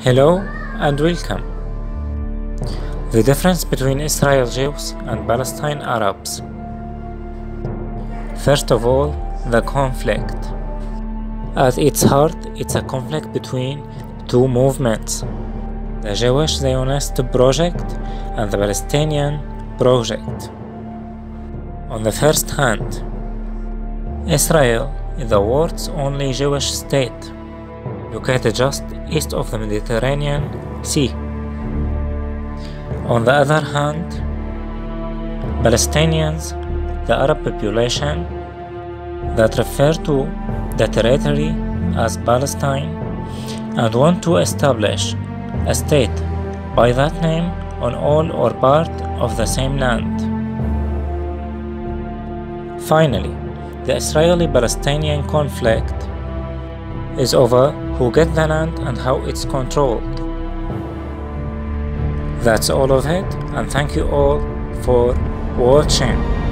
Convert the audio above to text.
Hello and welcome. The difference between Israel Jews and Palestine Arabs. First of all, the conflict. At its heart, it's a conflict between two movements, the Jewish Zionist project and the Palestinian project. On the first hand, Israel is the world's only Jewish state, located just east of the Mediterranean Sea. On the other hand, Palestinians, the Arab population that refer to the territory as Palestine and want to establish a state by that name on all or part of the same land. Finally, the Israeli-Palestinian conflict is over who gets the land and how it's controlled. That's all of it, and thank you all for watching.